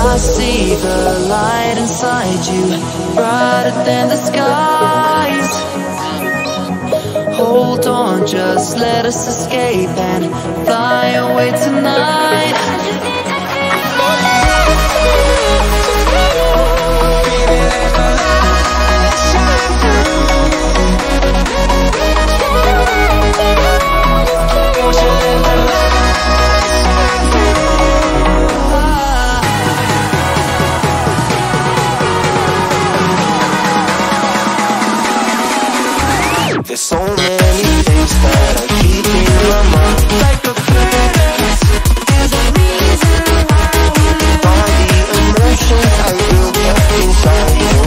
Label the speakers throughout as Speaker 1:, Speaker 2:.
Speaker 1: I see the light inside you, brighter than the skies. Hold on, just let us escape and fly away tonight.
Speaker 2: There's so many things that I keep in my mind, like a curse. There's a reason why all the emotions I built up inside you.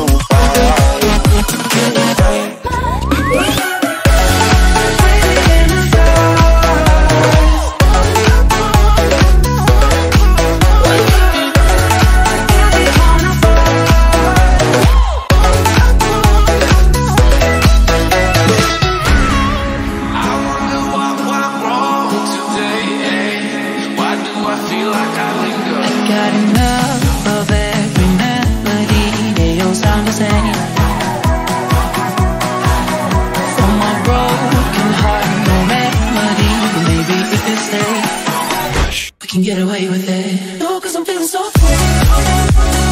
Speaker 1: Got enough of every melody, they all sound the same. For my broken heart, no remedy. Maybe if you stay, we can get away with it. No, 'cause I'm feeling so free.